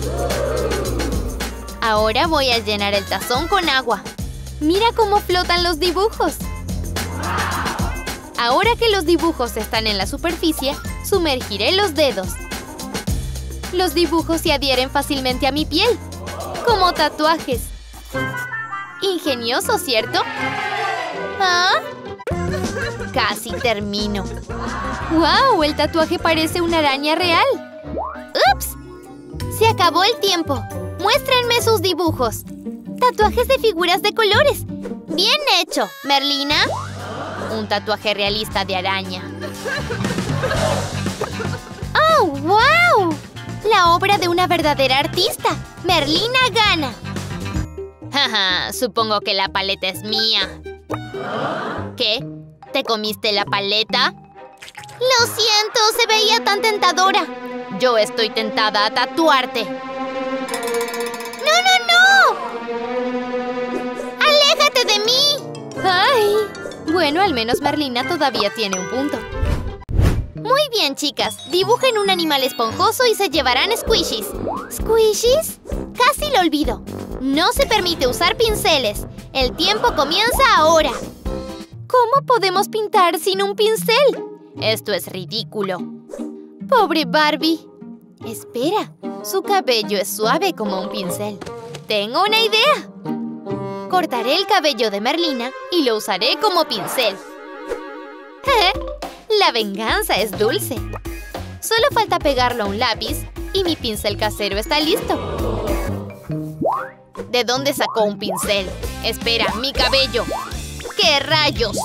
Ahora voy a llenar el tazón con agua. Mira cómo flotan los dibujos. Ahora que los dibujos están en la superficie, sumergiré los dedos. Los dibujos se adhieren fácilmente a mi piel, como tatuajes. Ingenioso, ¿cierto? ¿Ah? Casi termino. ¡Wow! El tatuaje parece una araña real. ¡Ups! Se acabó el tiempo. Muéstrenme sus dibujos. Tatuajes de figuras de colores. ¡Bien hecho! ¿Merlina? Un tatuaje realista de araña. ¡Oh, wow! La obra de una verdadera artista. Merlina gana. Jaja, supongo que la paleta es mía. ¿Qué? ¿Te comiste la paleta? Lo siento, se veía tan tentadora. Yo estoy tentada a tatuarte. ¡No, no, no! ¡Aléjate de mí! ¡Ay! Bueno, al menos Merlina todavía tiene un punto. Muy bien, chicas. Dibujen un animal esponjoso y se llevarán squishies. ¿Squishies? Casi lo olvido. No se permite usar pinceles. El tiempo comienza ahora. ¿Cómo podemos pintar sin un pincel? Esto es ridículo. Pobre Barbie. Espera, su cabello es suave como un pincel. Tengo una idea. Cortaré el cabello de Merlina y lo usaré como pincel. La venganza es dulce. Solo falta pegarlo a un lápiz y mi pincel casero está listo. ¿De dónde sacó un pincel? Espera, mi cabello. ¡Qué rayos!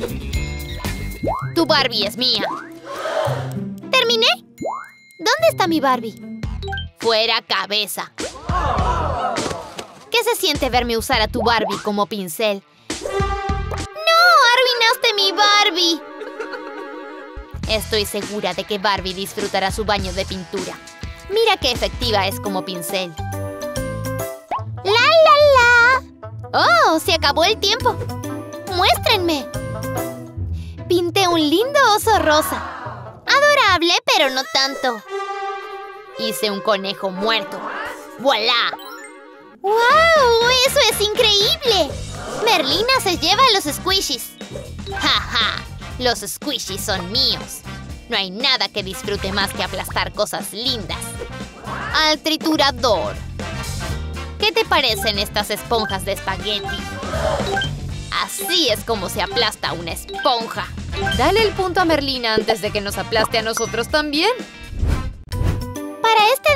Tu Barbie es mía. ¿Terminé? ¿Dónde está mi Barbie? Fuera cabeza. ¿Qué se siente verme usar a tu Barbie como pincel? ¡No! ¡Arruinaste mi Barbie! Estoy segura de que Barbie disfrutará su baño de pintura. Mira qué efectiva es como pincel. ¡La, la, la! ¡Oh! Se acabó el tiempo. ¡Muéstrenme! Pinté un lindo oso rosa. Adorable, pero no tanto. Hice un conejo muerto. ¡Voilá! ¡Wow! ¡Eso es increíble! Merlina se lleva los squishies. ¡Ja, ja! Los squishies son míos. No hay nada que disfrute más que aplastar cosas lindas. Al triturador. ¿Qué te parecen estas esponjas de espagueti? Así es como se aplasta una esponja. Dale el punto a Merlina antes de que nos aplaste a nosotros también.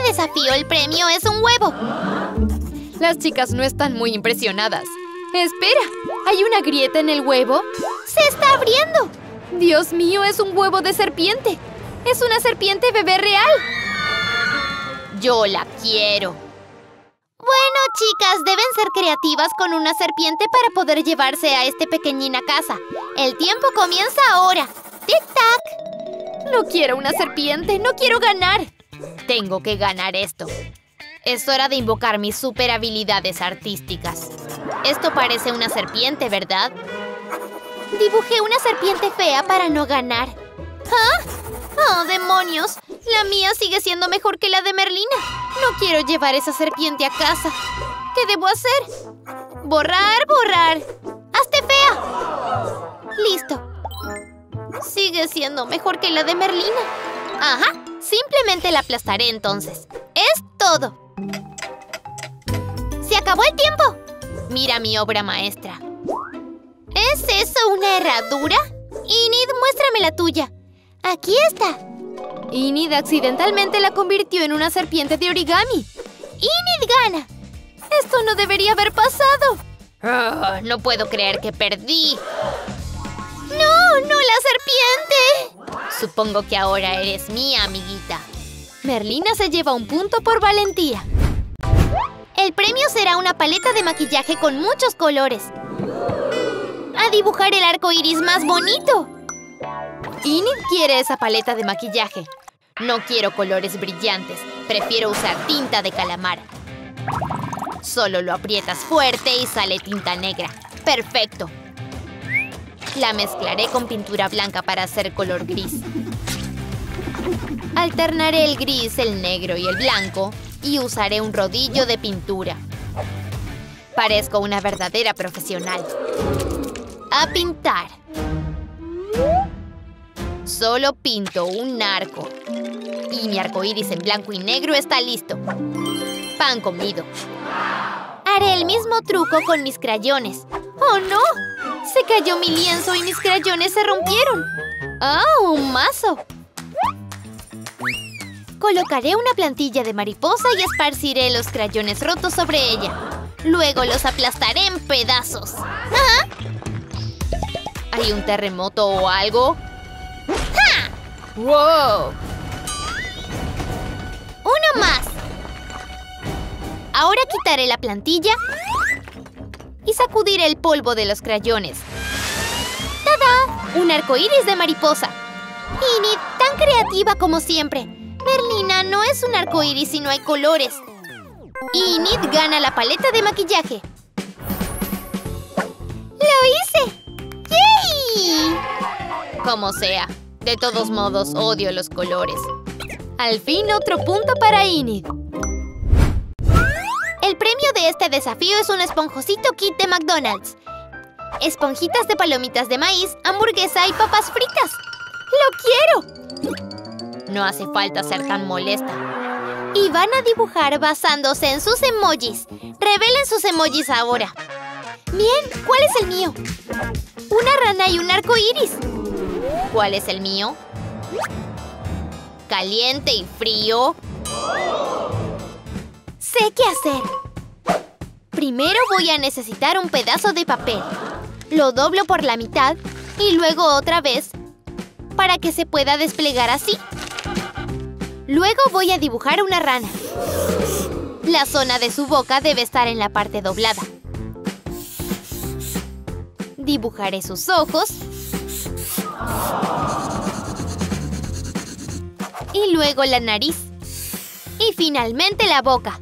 desafío el premio es un huevo. Las chicas no están muy impresionadas. ¡Espera! ¿Hay una grieta en el huevo? ¡Se está abriendo! ¡Dios mío! ¡Es un huevo de serpiente! ¡Es una serpiente bebé real! ¡Yo la quiero! Bueno, chicas, deben ser creativas con una serpiente para poder llevarse a este pequeñín a casa. El tiempo comienza ahora. ¡Tic-tac! No quiero una serpiente, no quiero ganar. Tengo que ganar esto. Es hora de invocar mis super habilidades artísticas. Esto parece una serpiente, ¿verdad? Dibujé una serpiente fea para no ganar. ¿Ah? ¡Oh, demonios! La mía sigue siendo mejor que la de Merlina. No quiero llevar esa serpiente a casa. ¿Qué debo hacer? ¡Borrar, borrar! ¡Hazte fea! ¡Listo! Sigue siendo mejor que la de Merlina. Ajá, simplemente la aplastaré entonces. ¡Es todo! ¡Se acabó el tiempo! Mira mi obra maestra. ¿Es eso una herradura? Enid, muéstrame la tuya. Aquí está. Enid accidentalmente la convirtió en una serpiente de origami. ¡Enid gana! ¡Esto no debería haber pasado! No puedo creer que perdí. ¡No, no la serpiente! Supongo que ahora eres mía, amiguita. Merlina se lleva un punto por valentía. El premio será una paleta de maquillaje con muchos colores. ¡A dibujar el arco iris más bonito! Enid quiere esa paleta de maquillaje. No quiero colores brillantes. Prefiero usar tinta de calamar. Solo lo aprietas fuerte y sale tinta negra. ¡Perfecto! La mezclaré con pintura blanca para hacer color gris. Alternaré el gris, el negro y el blanco y usaré un rodillo de pintura. Parezco una verdadera profesional. ¡A pintar! Solo pinto un arco. Y mi arco iris en blanco y negro está listo. Pan comido. Haré el mismo truco con mis crayones. ¡Oh, no! Se cayó mi lienzo y mis crayones se rompieron. ¡Oh, un mazo! Colocaré una plantilla de mariposa y esparciré los crayones rotos sobre ella. Luego los aplastaré en pedazos. ¡Ah! ¿Hay un terremoto o algo? ¡Ja! ¡Wow! ¡Uno más! Ahora quitaré la plantilla y sacudiré el polvo de los crayones. ¡Tada! Un arco iris de mariposa. Enid, tan creativa como siempre. Merlina, no es un arco iris si no hay colores. Enid gana la paleta de maquillaje. ¡Lo hice! ¡Yay! Como sea. De todos modos, odio los colores. Al fin, otro punto para Enid. El premio de este desafío es un esponjosito kit de McDonald's. Esponjitas de palomitas de maíz, hamburguesa y papas fritas. ¡Lo quiero! No hace falta ser tan molesta. Y van a dibujar basándose en sus emojis. Revelen sus emojis ahora. Bien, ¿cuál es el mío? Una rana y un arco iris. ¿Cuál es el mío? Caliente y frío. Sé qué hacer. Primero voy a necesitar un pedazo de papel. Lo doblo por la mitad y luego otra vez para que se pueda desplegar así. Luego voy a dibujar una rana. La zona de su boca debe estar en la parte doblada. Dibujaré sus ojos. Y luego la nariz. Y finalmente la boca.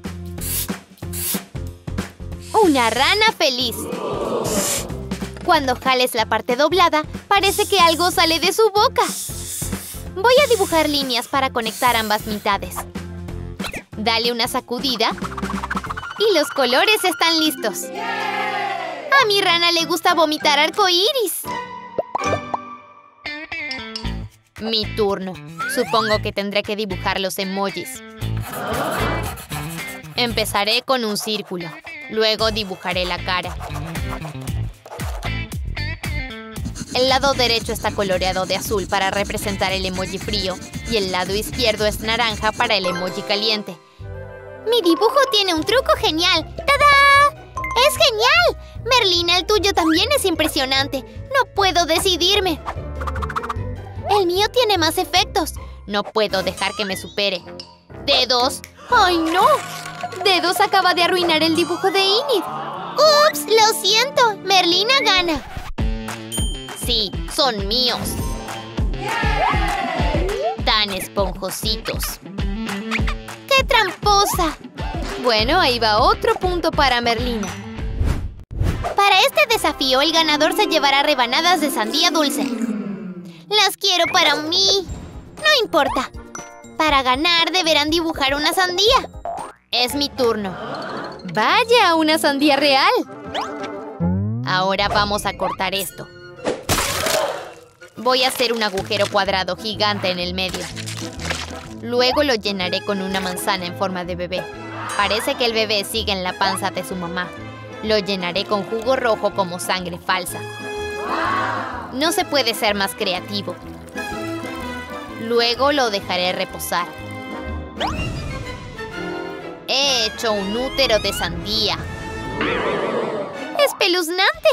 Una rana feliz. Cuando jales la parte doblada, parece que algo sale de su boca. Voy a dibujar líneas para conectar ambas mitades. Dale una sacudida. Y los colores están listos. A mi rana le gusta vomitar arcoíris. Mi turno. Supongo que tendré que dibujar los emojis. Empezaré con un círculo. Luego dibujaré la cara. El lado derecho está coloreado de azul para representar el emoji frío y el lado izquierdo es naranja para el emoji caliente. Mi dibujo tiene un truco genial. ¡Tada! ¡Es genial! Merlina, el tuyo también es impresionante. No puedo decidirme. El mío tiene más efectos. No puedo dejar que me supere. ¡Dedos! ¡Ay, no! Dedos acaba de arruinar el dibujo de Enid. ¡Ups! Lo siento. Merlina gana. Sí, son míos. Tan esponjositos. ¡Qué tramposa! Bueno, ahí va otro punto para Merlina. Para este desafío, el ganador se llevará rebanadas de sandía dulce. Las quiero para mí. No importa. Para ganar, deberán dibujar una sandía. Es mi turno. ¡Vaya, una sandía real! Ahora vamos a cortar esto. Voy a hacer un agujero cuadrado gigante en el medio. Luego lo llenaré con una manzana en forma de bebé. Parece que el bebé sigue en la panza de su mamá. Lo llenaré con jugo rojo como sangre falsa. No se puede ser más creativo. Luego lo dejaré reposar. He hecho un útero de sandía. ¡Espeluznante!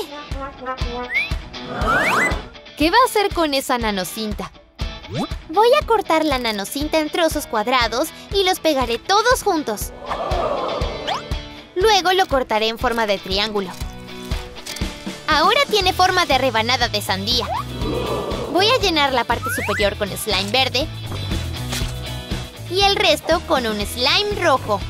¿Qué va a hacer con esa nanocinta? Voy a cortar la nanocinta en trozos cuadrados y los pegaré todos juntos. Luego lo cortaré en forma de triángulo. Ahora tiene forma de rebanada de sandía. Voy a llenar la parte superior con slime verde y el resto con un slime rojo.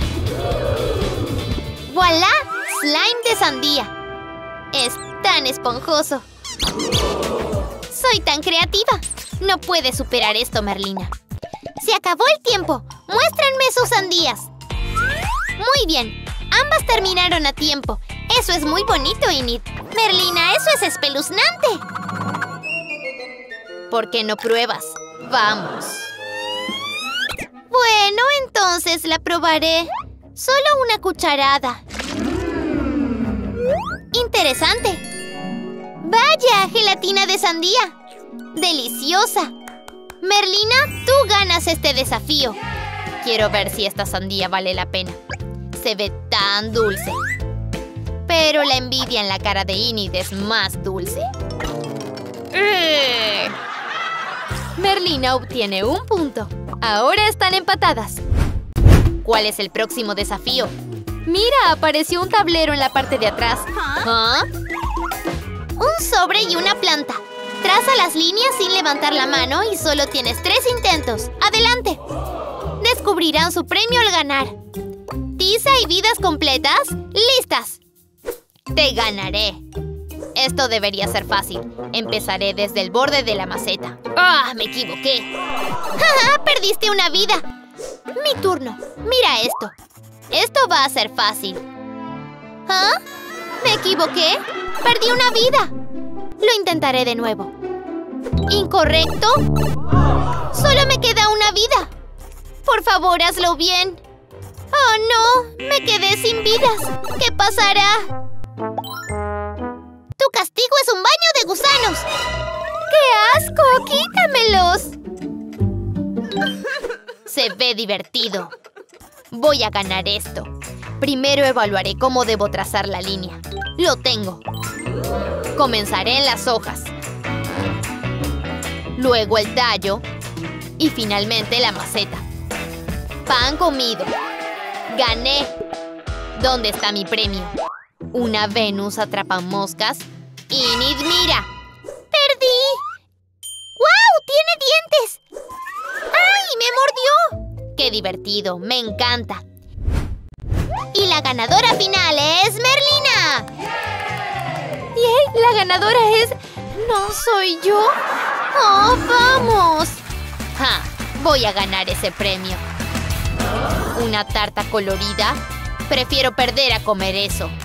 ¡Voilá! ¡Slime de sandía! Es tan esponjoso. ¡Soy tan creativa! No puedes superar esto, Merlina. ¡Se acabó el tiempo! ¡Muéstrenme sus sandías! Muy bien. Ambas terminaron a tiempo. Eso es muy bonito, Enid. Merlina, eso es espeluznante. ¿Por qué no pruebas? ¡Vamos! Bueno, entonces la probaré. Solo una cucharada. ¡Interesante! ¡Vaya! ¡Gelatina de sandía! ¡Deliciosa! Merlina, tú ganas este desafío. Quiero ver si esta sandía vale la pena. Se ve tan dulce. Pero la envidia en la cara de Enid es más dulce. Merlina obtiene un punto. Ahora están empatadas. ¿Cuál es el próximo desafío? Mira, apareció un tablero en la parte de atrás. ¿Ah? Un sobre y una planta. Traza las líneas sin levantar la mano y solo tienes 3 intentos. ¡Adelante! Descubrirán su premio al ganar. ¿Tiza y vidas completas? ¡Listas! ¡Te ganaré! Esto debería ser fácil. Empezaré desde el borde de la maceta. ¡Ah! ¡Me equivoqué! ¡Ja, ja! ¡Perdiste una vida! Mi turno. Mira esto. Esto va a ser fácil. ¿Ah? ¿Me equivoqué? ¡Perdí una vida! Lo intentaré de nuevo. ¿Incorrecto? ¡Solo me queda una vida! Por favor, hazlo bien. ¡Oh, no! ¡Me quedé sin vidas! ¿Qué pasará? ¡Tu castigo es un baño de gusanos! ¡Qué asco! ¡Quítamelos! Se ve divertido. Voy a ganar esto. Primero evaluaré cómo debo trazar la línea. Lo tengo. Comenzaré en las hojas. Luego el tallo. Y finalmente la maceta. Pan comido. ¡Gané! ¿Dónde está mi premio? Una Venus atrapamoscas. ¡Enid, mira! ¡Perdí! ¡Guau! ¡Tiene dientes! ¡Ay! ¡Me mordió! ¡Qué divertido! ¡Me encanta! Y la ganadora final es Merlina. ¡Yay! ¡La ganadora es... no soy yo! ¡Oh, vamos! ¡Ja! Voy a ganar ese premio. ¿Una tarta colorida? Prefiero perder a comer eso.